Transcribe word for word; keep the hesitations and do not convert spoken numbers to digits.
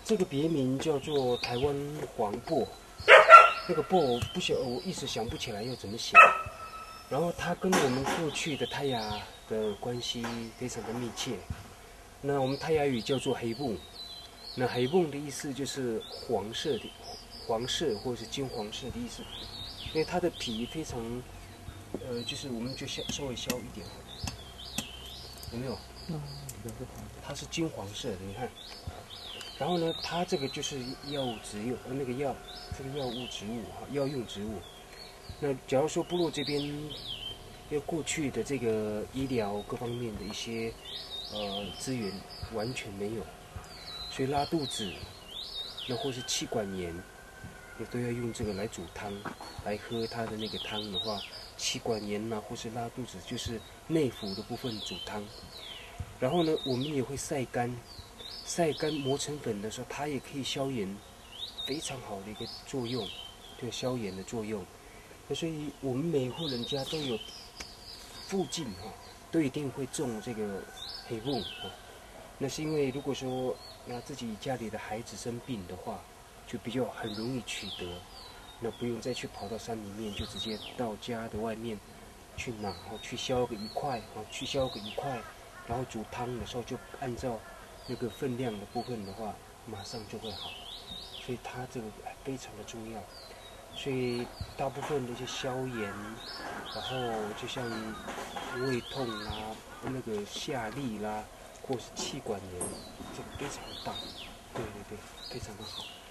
这个别名叫做台湾黄柏，那个柏我不晓，我一时想不起来要怎么写。然后它跟我们过去的泰雅的关系非常的密切。那我们泰雅语叫做黑布，那黑布的意思就是黄色的，黄色或者是金黄色的意思，因为它的皮非常，呃，就是我们就削稍微削一点，有没有？嗯，它是金黄色的，你看。然后呢，它这个就是药物植物，呃，那个药，这个药物植物哈，药用植物。那假如说部落这边，因为过去的这个医疗各方面的一些呃资源完全没有，所以拉肚子，那或是气管炎，也都要用这个来煮汤来喝。它的那个汤的话，气管炎呐、啊，或是拉肚子，就是内服的部分煮汤。然后呢，我们也会晒干。晒干磨成粉的时候，它也可以消炎，非常好的一个作用，对消炎的作用。那所以我们每户人家都有附近哈，都一定会种这个黑木啊。那是因为如果说那自己家里的孩子生病的话，就比较很容易取得，那不用再去跑到山里面，就直接到家的外面去拿，哦，去削个一块，哦，去削个一块，然后煮汤的时候就按照那个分量的部分的话，马上就会好，所以它这个非常的重要。所以大部分的一些消炎，然后就像胃痛啦、那个下痢啦，或是气管炎，这个非常大，对对对，非常的好。